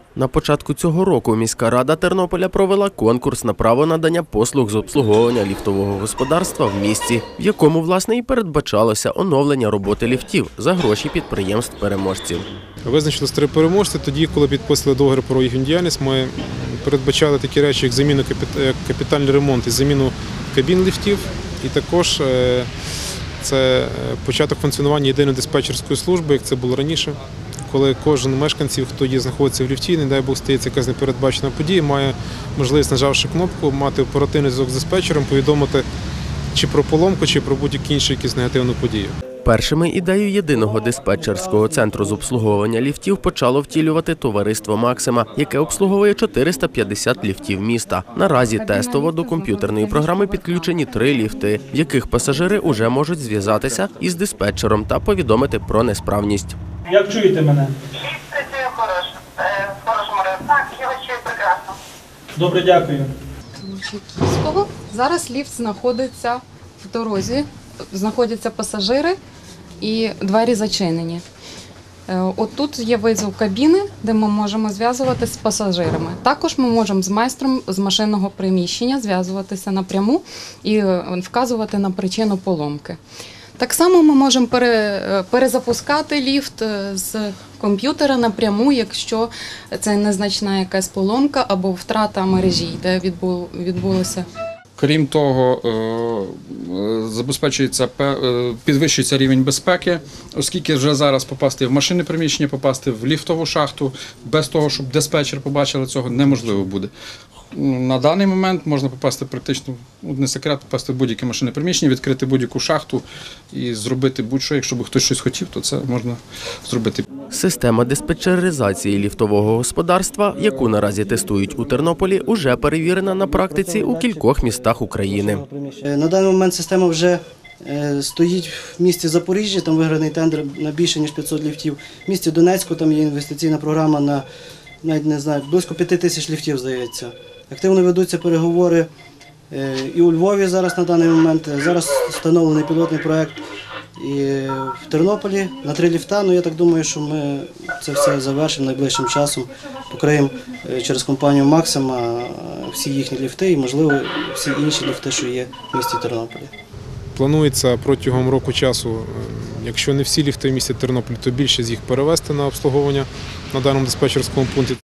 На початку цього року міська рада Тернополя провела конкурс на право надання послуг з обслуговування ліфтового господарства в місті, в якому, власне, і передбачалося оновлення роботи ліфтів за гроші підприємств-переможців. Визначились 3 переможці. Тоді, коли підписали договір про їхню діяльність, ми передбачали такі речі, як заміну капітальний ремонт і заміну кабін ліфтів. І також це початок функціонування єдиної диспетчерської служби, як це було раніше. Коли кожен мешканець, хто знаходиться в ліфті, не дай Бог стається якась непередбачена подія, має можливість, нажавши кнопку, мати оперативний зв'язок з диспетчером, повідомити чи про поломку, чи про будь-яку іншу якусь негативну подію. Першими ідею єдиного диспетчерського центру з обслуговування ліфтів почало втілювати товариство «Максима», яке обслуговує 450 ліфтів міста. Наразі тестово до комп'ютерної програми підключені 3 ліфти, в яких пасажири уже можуть зв'язатися із диспетчером та повідомити про несправність. Як чуєте мене? Ліфт працює хорошо. В хорошому режимі. Так, я вас чую прекрасно. Добре, дякую. Зараз ліфт знаходиться в дорозі, знаходяться пасажири і двері зачинені. От тут є визов кабіни, де ми можемо зв'язуватися з пасажирами. Також ми можемо з майстром з машинного приміщення зв'язуватися напряму і вказувати на причину поломки. Так само ми можемо перезапускати ліфт з комп'ютера напряму, якщо це незначна якась поломка або втрата мережі, де відбулося. Крім того, підвищується рівень безпеки, оскільки вже зараз попасти в машинне приміщення, попасти в ліфтову шахту, без того, щоб диспетчер побачили цього, неможливо буде. На даний момент можна попасти практично, не секрет, попасти в будь-яке машинне приміщення, відкрити будь-яку шахту і зробити будь-що. Якщо б хтось щось хотів, то це можна зробити. Система диспетчеризації ліфтового господарства, яку наразі тестують у Тернополі, уже перевірена на практиці у кількох містах України. На даний момент система вже стоїть в місті Запоріжжя, там виграний тендер на більше, ніж 500 ліфтів. В місті Донецьку там є інвестиційна програма на, навіть не знаю, близько 5000 ліфтів, здається. Активно ведуться переговори і у Львові зараз на даний момент. Зараз встановлений пілотний проєкт і в Тернополі на 3 ліфта. Ну, я так думаю, що ми це все завершимо найближчим часом. Покриємо через компанію «Максима» всі їхні ліфти і, можливо, всі інші ліфти, що є в місті Тернополі. Планується протягом року часу, якщо не всі ліфти в місті Тернополі, то більше з їх перевести на обслуговування на даному диспетчерському пункті.